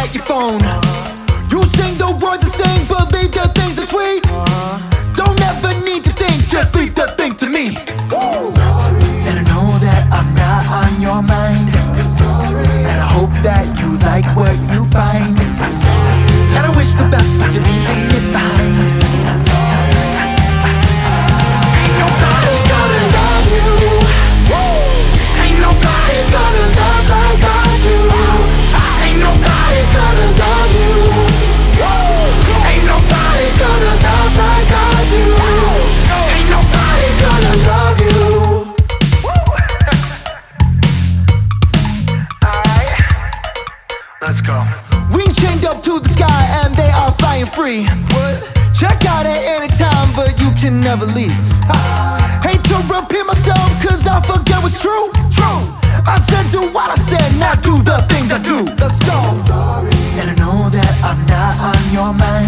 at your phone. You sing the words I sing, believe the things I tweet. Don't ever need to think, just leave the thing to me. And I know that I'm not on your mind, and I hope that you like what you find. And I wish the best, but you're leaving it behind. Ain't nobody gonna love you. Ain't nobody gonna love like I do. Ain't nobody gonna love you. Ain't nobody gonna love like I do. Ain't nobody gonna love you. Alright, let's go. We chained up to the sky and they are flying free. Check out at any time, but you can never leave. Hate to repeat myself, cause I forget what's true. I said do what I said, not do the things I do. Let's go. And I know that I'm not on your mind,